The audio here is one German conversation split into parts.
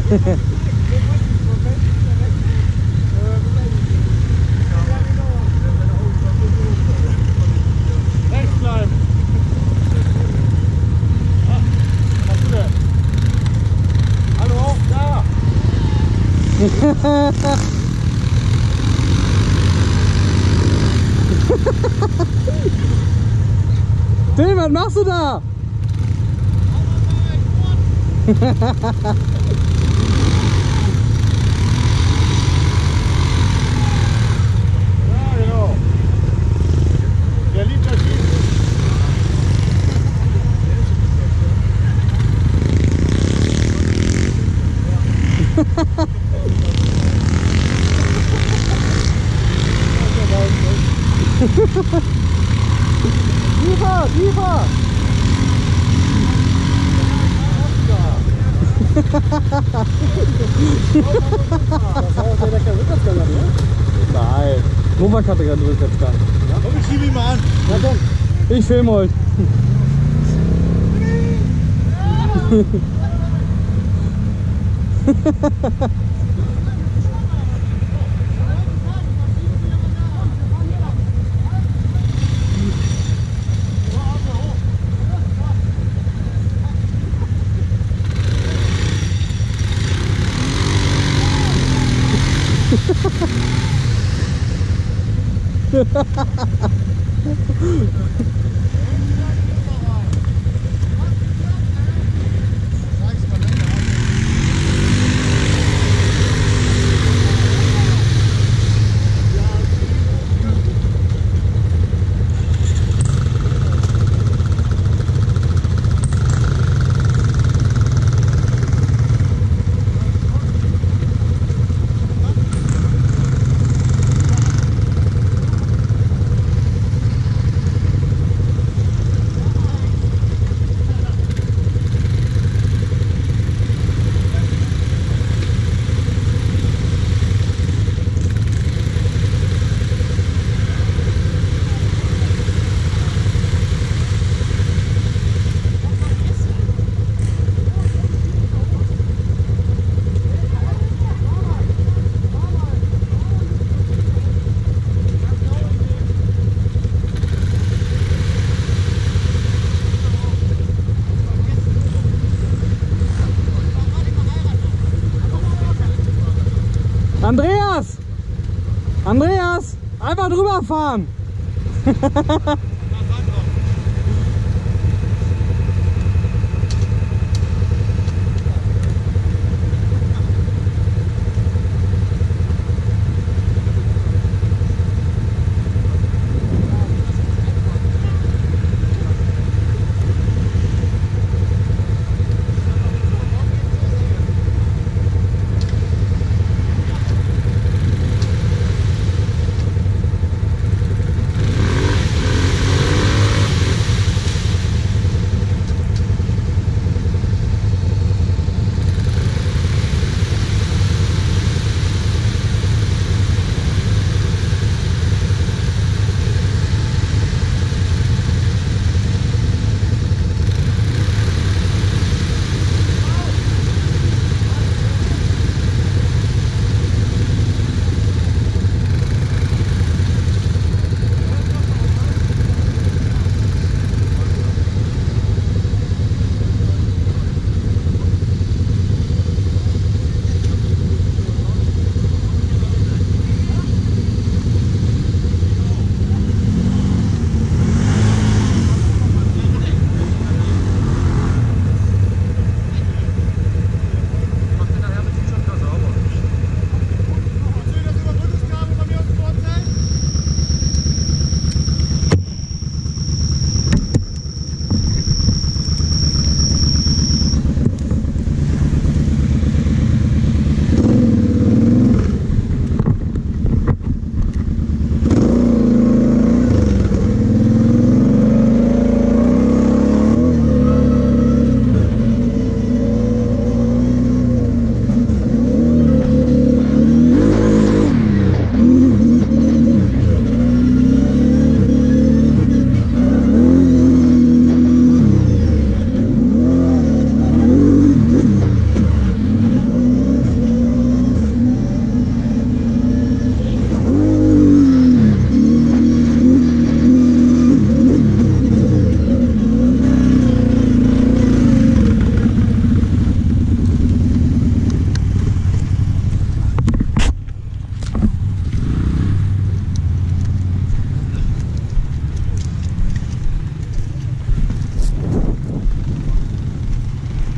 Rechts bleiben. Was du denn? Hallo, da! Till, was machst du da? Ja, genau. Der liebt das Schießen. Tiefer, tiefer! Das war auch der leckere Rückwärtsgang, ne? Nein. Novak hatte gerade Rückwärtsgang. Komm, ich schiebe ihn mal an. Ja, komm. Ich filme euch. Andreas! Andreas! Einfach drüber fahren!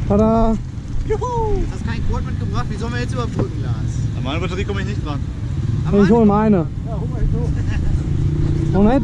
Tada! Juhu! Du hast kein Quad mitgebracht, wie sollen wir jetzt überbrücken, Lars? An meine Batterie komme ich nicht dran. Ich hole meine. Ja, hol mal hin so. Moment.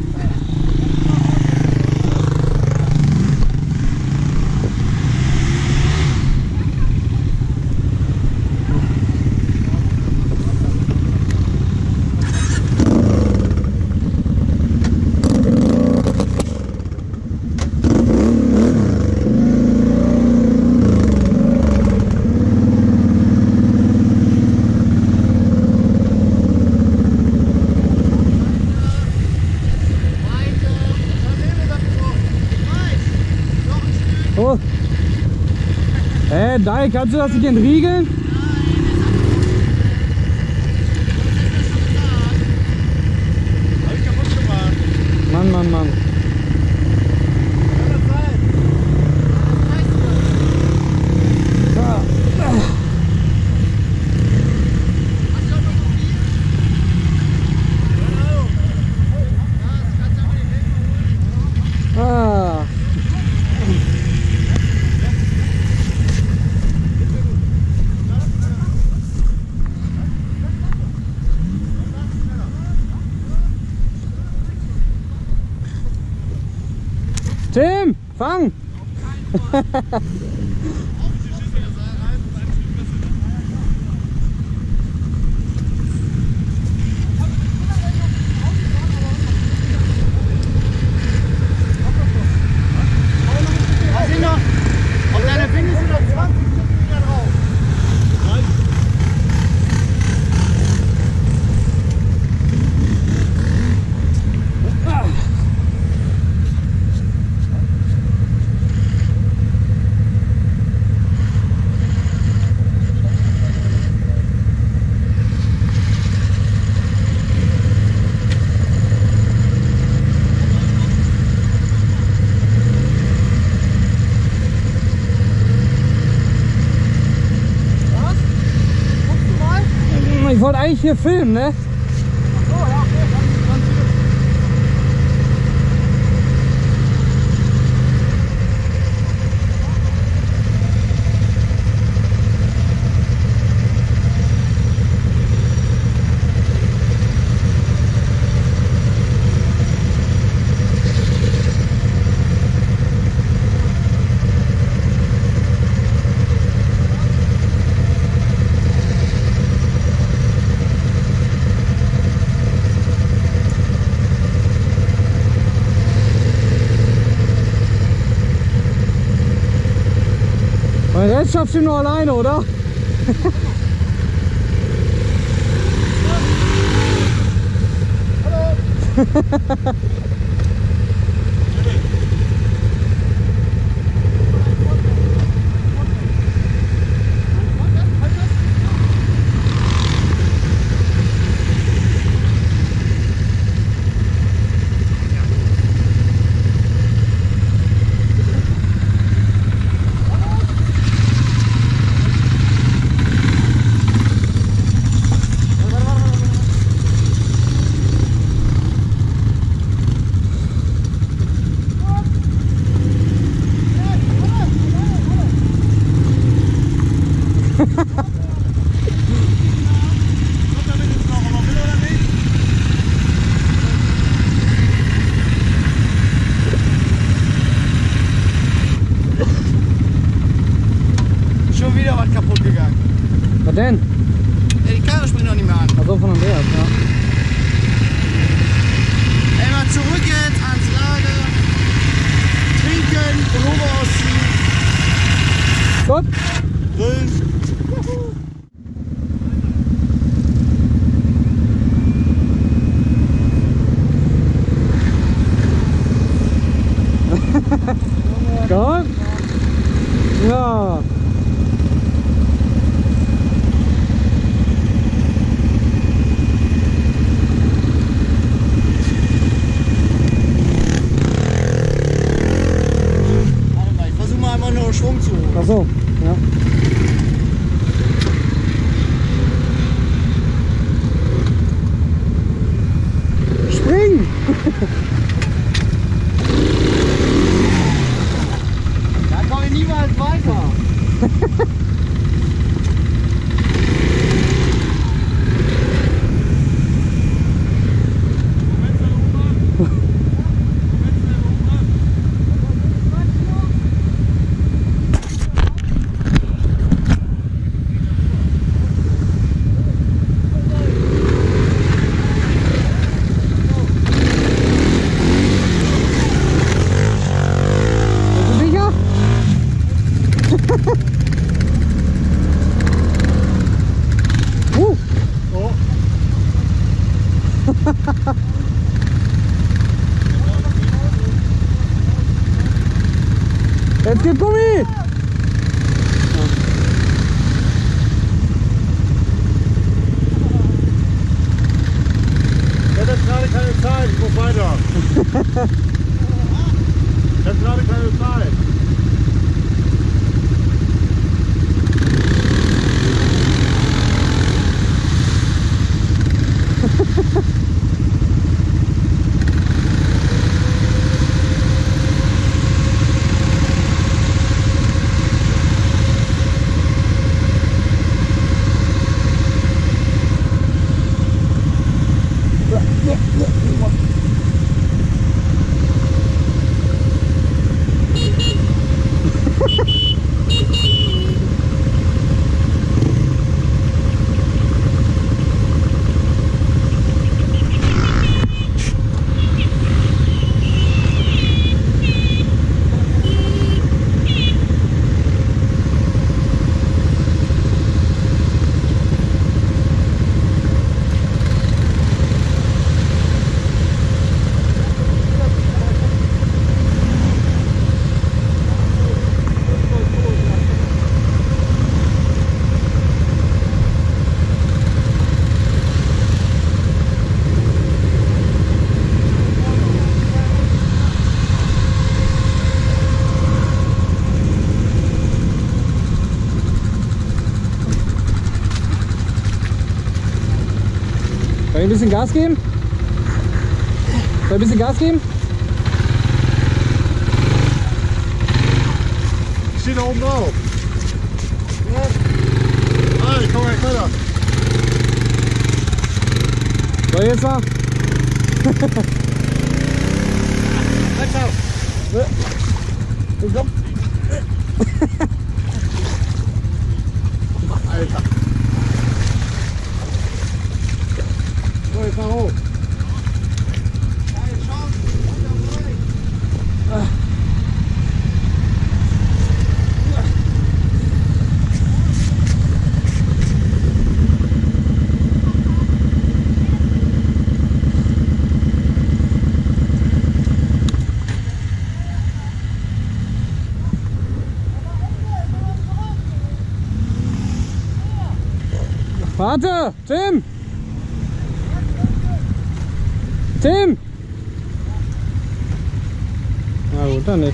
Oh. Dai, kannst du das nicht entriegeln? Hab ich kaputt gemacht. Mann, Mann, Mann. Kann das sein? Ah. Tim, fang! Was sind noch? Auf deiner Finger sind noch 20 Zentimeter drauf. Ich wollte eigentlich hier filmen, ne? Mein Rest schaffst du nur alleine, oder? Schon wieder was kaputt gegangen. Was denn? Ja, die Karre springt noch nicht mehr an. Also von Andreas, ja. Ey, mal zurück jetzt ans Lager. Trinken, Pullover ausziehen. Gut. Grillen. Gut. Ja. Warte mal, ich versuche mal einmal nur Schwung zu holen. Ach so, ja. Spring! Da komme ich niemals weiter. Jetzt geht Gummi! Das ist gerade keine Zeit, ich muss weiter. Das ist gerade keine Zeit. Soll ich ein bisschen Gas geben? Soll ich ein bisschen Gas geben? Ich stehe da oben drauf. Ah, ich komme gleich weiter. Soll ich jetzt mal? Komm. Alter. So, jetzt mal hoch. Warte, Tim! Tim! Na gut, dann nicht.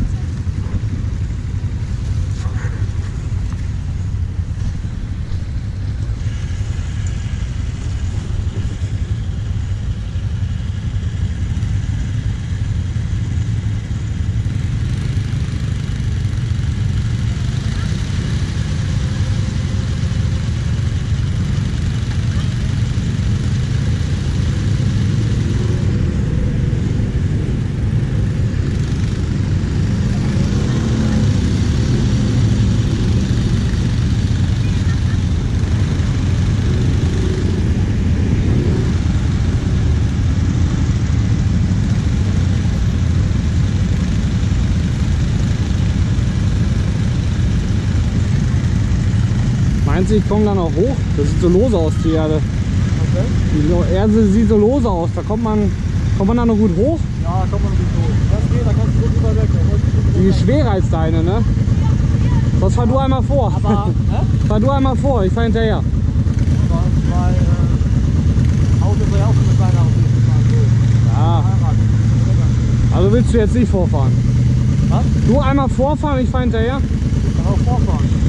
Meinst du, ich komme dann auch hoch? Das sieht so lose aus, die Erde. Okay. Die Erde sieht so lose aus. Da kommt man da noch gut hoch? Ja, komm mal ein bisschen hoch. Das geht, da kannst du gut drüber weg. Die ist schwerer als deine, ne? Sonst fahr du einmal vor. Aber, Fahr du einmal vor, ich fahr hinterher. weil Auto soll ja auch mit seiner Ja. Also willst du jetzt nicht vorfahren? Was? Du einmal vorfahren, ich fahr hinterher? Ich kann auch vorfahren.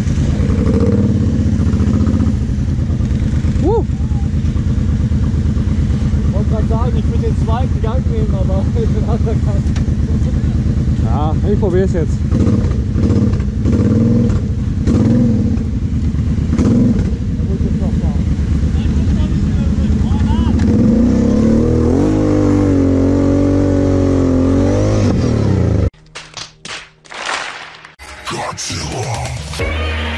Ich wollte gerade sagen, ich würde den zweiten Gang nehmen, aber ich bin anderer Gang. Ja, ich probier's jetzt. Godzilla.